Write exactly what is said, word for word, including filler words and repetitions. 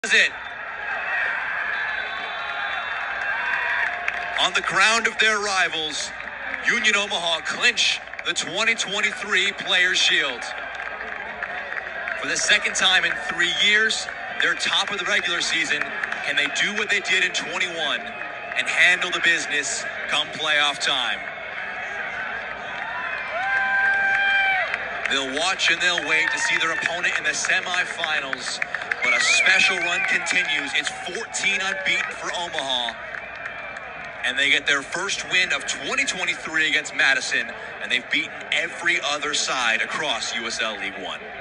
It. On the ground of their rivals, Union Omaha clinch the twenty twenty-three Players' Shield. For the second time in three years, they're top of the regular season. Can they do what they did in twenty-one and handle the business come playoff time? They'll watch and they'll wait to see their opponent in the semifinals. But a special run continues. It's fourteen unbeaten for Omaha. And they get their first win of twenty twenty-three against Madison. And they've beaten every other side across U S L League One.